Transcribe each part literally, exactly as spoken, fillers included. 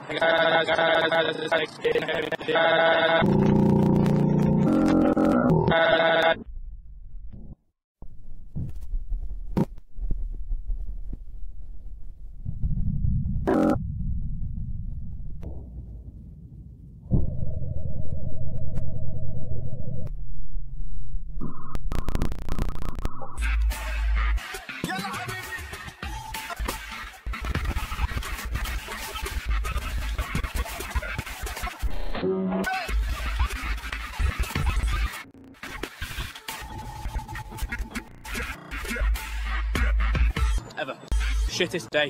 Ever. Shittest day.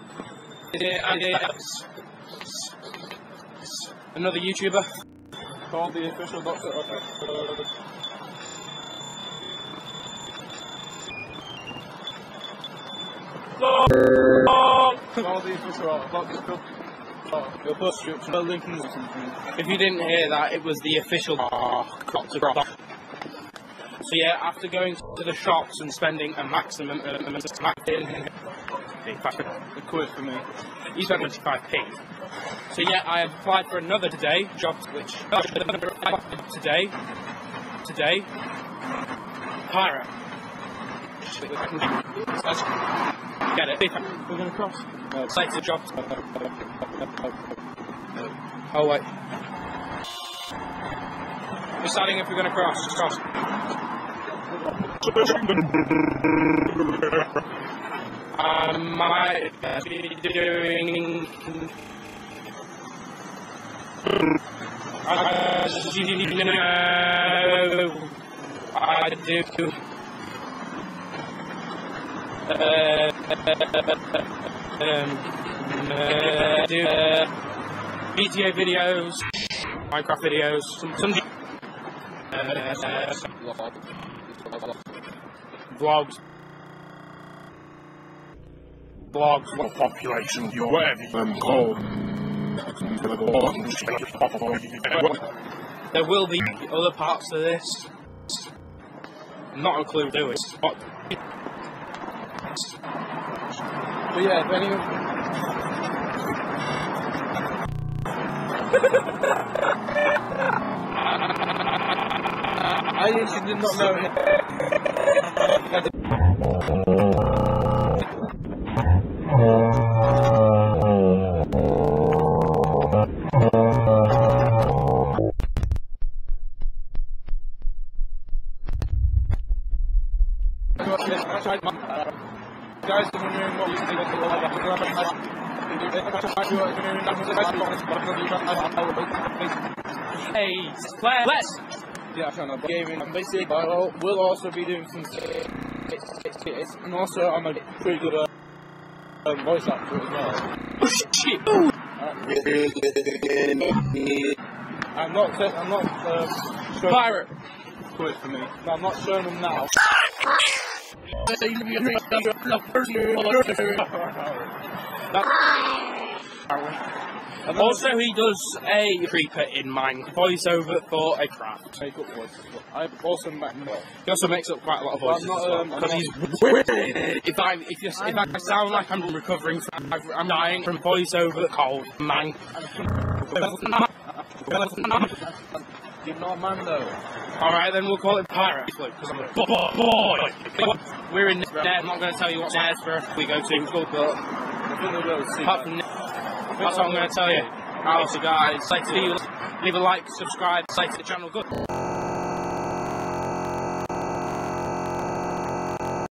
Another YouTuber. Call the official doctor. Call the official doctor. You'll put the Lincoln or something. If you didn't hear that, it was the official doctor. So yeah, after going to the shops and spending a maximum of a quid for me. You spent twenty-five p. So yeah, I have applied for another today, job which today, today, Pirate. Get it? We're gonna cross. Uh, Say the job. Oh wait. Deciding if we're gonna cross. Cross. I might be doing. I do. Uh, um, uh, do uh, G T A videos, Minecraft videos, some, some uh, vlogs. Vlogs. What population do you have? I'm called. There will be other parts to this. Not a clue who it is. But yeah, if anyone... I actually did not know him. Guys, the wondering what you think of the Hey, let's. Yeah, I can't know. Gaming. And basically, I'll, we'll also be doing some. And also, I'm a pretty good uh, um, voice actor as well. Oh shit! I'm not. I'm not. Um, Pirate. Quit for me. No, I'm not showing them now. Also, he does a creeper in Mine voiceover for a craft. Make up voices. I also make. He also makes up quite a lot of voices. Not, um, because he's weird. If I if you, if I sound like I'm recovering from I'm dying from voiceover cold man. You're not a man though. Alright, then we'll call it Pirate. Because I'm a boy. We're in there. I'm not going to tell you what stairs for we go to. But apart from that's what I'm going to tell you. Also, guys, like to leave a like, subscribe, like to the channel. Good.